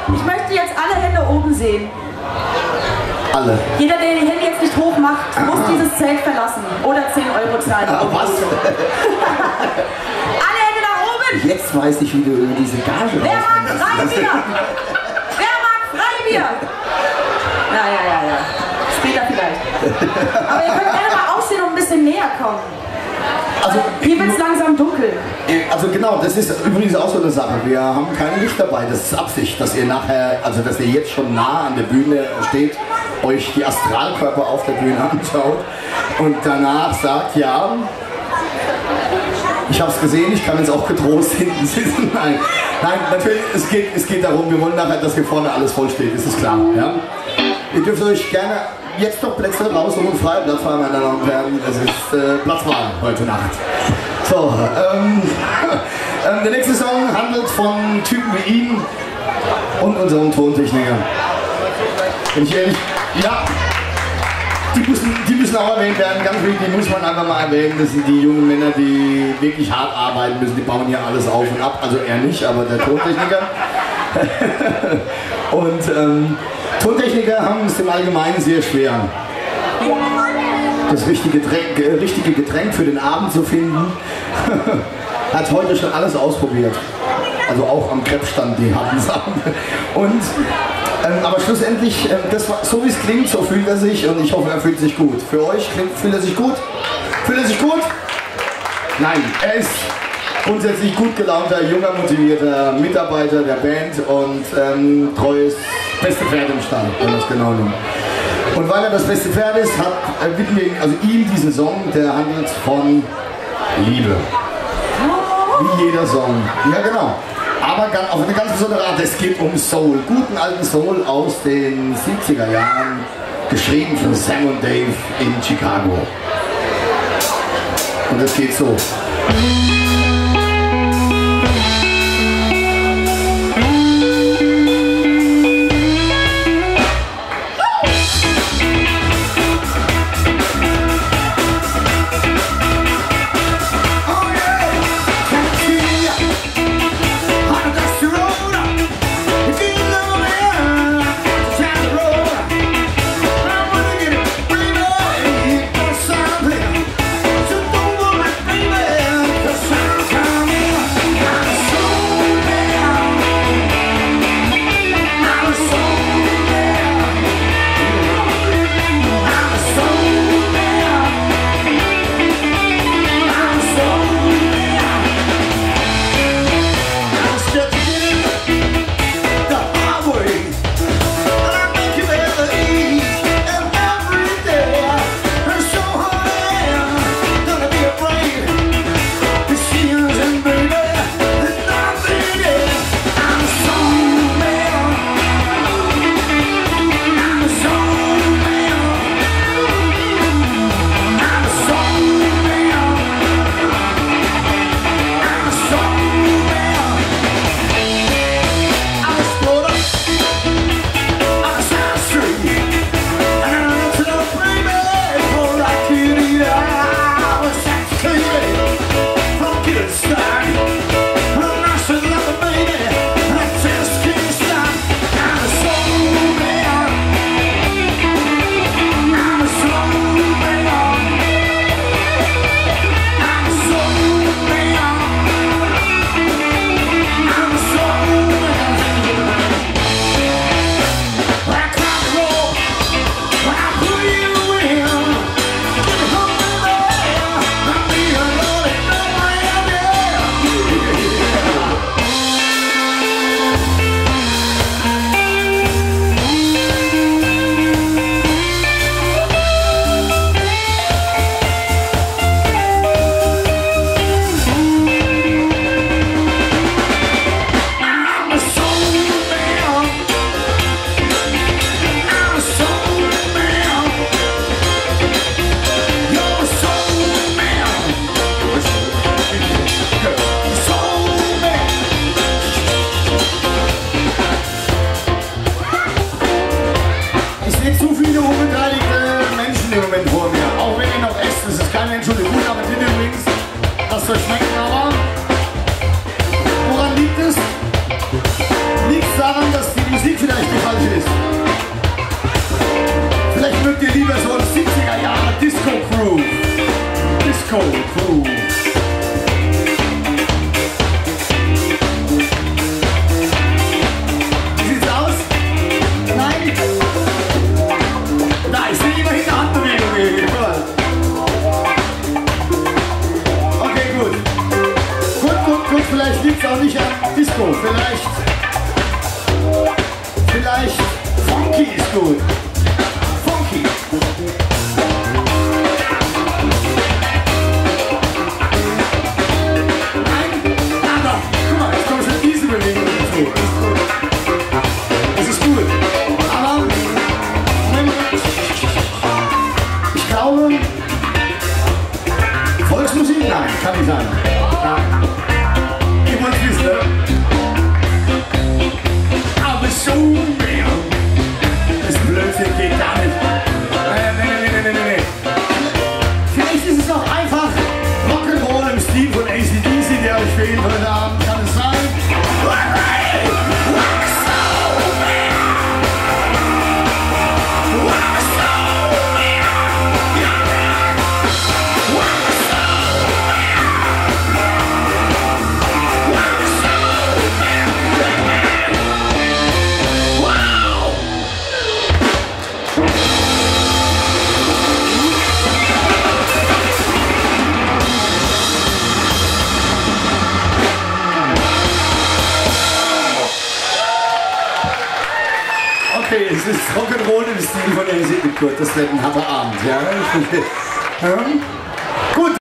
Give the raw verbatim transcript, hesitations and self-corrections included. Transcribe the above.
Ich möchte jetzt alle Hände oben sehen. Alle. Jeder, der die Hände jetzt nicht hoch macht, muss dieses Zelt verlassen. Oder zehn Euro zahlen. Ah, was? Alle Hände nach oben! Jetzt weiß ich, wie du über diese Gage Wer mag Freibier? Wer mag Freibier? Ja, ja, ja, ja. Später vielleicht. Aber ihr könnt gerne mal aufstehen und ein bisschen näher kommen. Also, hier wird es langsam dunkel. Also genau, das ist übrigens auch so eine Sache. Wir haben kein Licht dabei, das ist Absicht, dass ihr nachher, also dass ihr jetzt schon nah an der Bühne steht, euch die Astralkörper auf der Bühne anschaut und danach sagt, ja, ich habe es gesehen, ich kann jetzt auch getrost hinten sitzen. Nein, nein, natürlich, es geht, es geht darum, wir wollen nachher, dass hier vorne alles voll steht, ist es klar. Ja? Ihr dürft euch gerne jetzt noch Plätze raus und frei Platzwahl, meine Damen und Herren. Es ist äh, Platzwahl heute Nacht. So, ähm, äh, der nächste Song handelt von Typen wie ihn und unserem Tontechniker. Bin ich ehrlich? Ja. Die müssen, die müssen auch erwähnt werden, ganz wichtig, die muss man einfach mal erwähnen. Das sind die jungen Männer, die wirklich hart arbeiten müssen. Die bauen hier alles auf und ab. Also er nicht, aber der Tontechniker. Und ähm, Tontechniker haben es im Allgemeinen sehr schwer, das richtige Getränk, äh, richtige Getränk für den Abend zu finden. Hat heute schon alles ausprobiert. Also auch am Krebsstand die harten Sachen. Und, ähm, aber schlussendlich, äh, das war, so wie es klingt, so fühlt er sich und ich hoffe, er fühlt sich gut. Für euch klingt, fühlt er sich gut? Fühlt er sich gut? Nein, er ist grundsätzlich gut gelaunter, junger, motivierter Mitarbeiter der Band und ähm, treues beste Pferd im Stall, wenn man es genau nimmt. Und weil er das beste Pferd ist, hat äh, widmen wir also ihm diesen Song, der handelt von Liebe. Wie jeder Song. Ja, genau. Aber ganz, auf eine ganz besondere Art, es geht um Soul. Guten alten Soul aus den siebziger Jahren, geschrieben von Sam und Dave in Chicago. Und es geht so. Wasser schmecken, aber woran liegt es? Liegt es daran, dass die Musik Musik vielleicht die falsche ist. Vielleicht mögt ihr lieber so ein siebziger Jahre Disco Crew. Disco Crew. Wie sieht's aus? Nein? Nein, ich sehe immerhin eine Handbewegung hier. Okay, gut. Gut, gut, gut. Vielleicht liegt es auch nicht an Disco. Vielleicht. Vielleicht. Funky ist gut. Funky. Nein? Ah, doch. Guck mal, jetzt kommt schon diese Bewegung dazu. Das ist gut. Aber. Ich glaube. Volksmusik? Nein, kann nicht sein. Ja. Ich wollte es wissen, ne? Aber Soulman. Das Blödsinn geht gar nicht. Nee, nee, nee, nee, nee, nee. Vielleicht ist es auch einfach Rock'n'Roll im Stil von A C D C, der euch fehlt heute Abend. Kann es sein? Okay, es ist Rock'n'Roll im Stil von A C D C. Das wird ein harter Abend, ja? Gut.